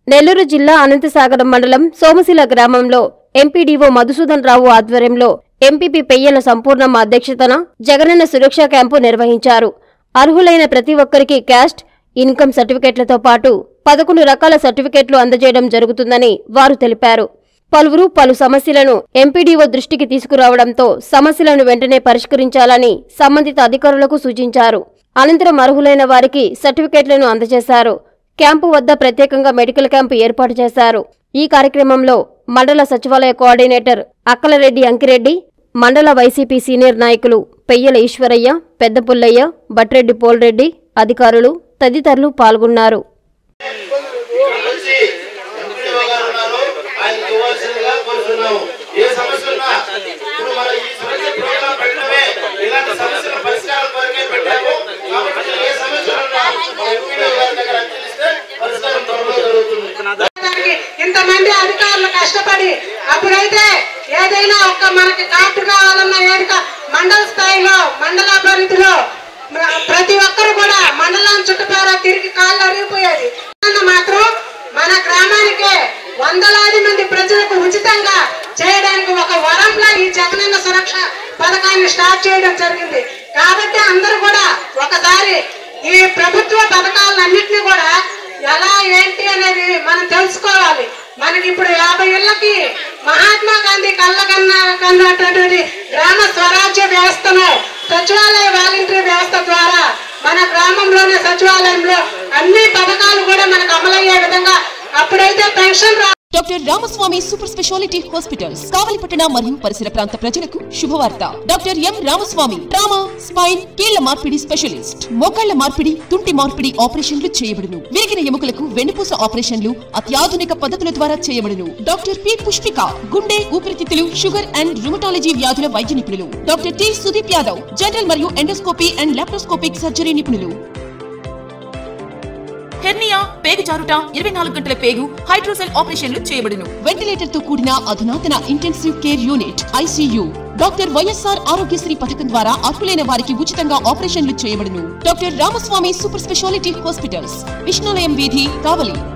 నెల్లూరు జిల్లా అనంతసాగరం మండలం సోమశిల గ్రామంలో ఎంపీడీఓ మధుసూదన్ రావు ఆధ్వర్యంలో ఎంపీపీ పెయ్యల సంపూర్ణమ్మ అధ్యక్షతన జగనన్న సురక్ష క్యాంపు నిర్వహించారు. అర్హులైన ప్రతి ఒక్కరికి క్యాస్ట్, ఇన్కమ్ సర్టిఫికెట్లతో పాటు 11 రకాల సర్టిఫికెట్లు అందజేయడం జరుగుతుందని వారు తెలిపారు. పలువురు పలు సమస్యలను ఎంపీడీఓ దృష్టికి తీసుకురావడంతో సమస్యలను వెంటనే పరిష్కరించాలని సంబంధిత అధికారులకు సూచించారు. అనంతరం అర్హులైన వారికి సర్టిఫికెట్లను అందజేశారు. క్యాంపు వద్ద ప్రత్యేకంగా మెడికల్ క్యాంపు ఏర్పాటు చేశారు. ఈ కార్యక్రమంలో మండల సచివాలయ కోఆర్డినేటర్ అక్కలరెడ్డి అంకిరెడ్డి, మండల వైసీపీ సీనియర్ నాయకులు పెయ్యల ఈశ్వరయ్య, పెద్ద పుల్లయ్య, బట్రెడ్డి పోల్రెడ్డి, అధికారులు తదితరులు పాల్గొన్నారు. ఇంతమంది అధికారులు కష్టపడి అప్పుడైతే ఏదైనా ఒక మనకి కార్డు కావాలన్న ఏడుక మండల స్థాయిలో మండలాభివృద్ధిలో ప్రతి ఒక్కరు కూడా మండలం చుట్టుపక్కల తిరిగి కాళ్ళు అరిగిపోయేది. మాత్రం మన గ్రామానికే వందలాది మంది ప్రజలకు ఉచితంగా చేయడానికి ఒక వరంలా ఈ జగనన్న సురక్ష పథకాన్ని స్టార్ట్ చేయడం జరిగింది. కాబట్టి అందరూ కూడా ఒకసారి ఈ ప్రభుత్వ పథకాలన్నింటినీ కూడా ఎలా ఏంటి అనేది మనం తెలుసుకోవాలి. మనకి ఇప్పుడు 50 ఏళ్ళకి మహాత్మా గాంధీ కన్నటువంటి గ్రామ స్వరాజ్య వ్యవస్థను సచివాలయ వాలంటీర్ వ్యవస్థ ద్వారా మన గ్రామంలోనే సచివాలయంలో అన్ని పథకాలు కూడా మనకు అమలయ్యే విధంగా అప్పుడైతే pension doctor Ramaswamy super speciality hospitals కావలిపట్టణ మరియు పరిసర ప్రాంత ప్రజలకు శుభవార్త. Doctor M Ramaswamy trauma, spine, కీళ్ల మార్పిడి స్పెషలిస్ట్. మోకాళ్ల మార్పిడి, తుంటి మార్పిడి ఆపరేషన్లు చేయబడును. విరిగిన ఎముకలకు వెన్నుపూస ఆపరేషన్లు అత్యాధునిక పద్ధతుల ద్వారా చేయబడును. డాక్టర్ పి పుష్పిక గుండె, ఊపిరితిత్తులు, షుగర్ అండ్ రుమటాలజీ వ్యాధుల వైద్య నిపుణులు. Doctor T Sudeep Yadav general మరియు ఎండోస్కోపీ అండ్ లాప్రోస్కోపిక్ సర్జరీ నిపుణులు. హెర్నియా, పేగు జారుట, 24 గంటల పేగు, హైడ్రోసెల్ ఆపరేషన్లు చేయబడును. వెంటిలేటర్ తో కూడిన అధునాతన intensive care unit ICU. Doctor YSR Aarogyasri పథకం ద్వారా అర్హులైన వారికి ఉచితంగా ఆపరేషన్లు చేయబడును. Doctor Ramaswamy super speciality hospitals, Vishnulayam వీధి, కావలి.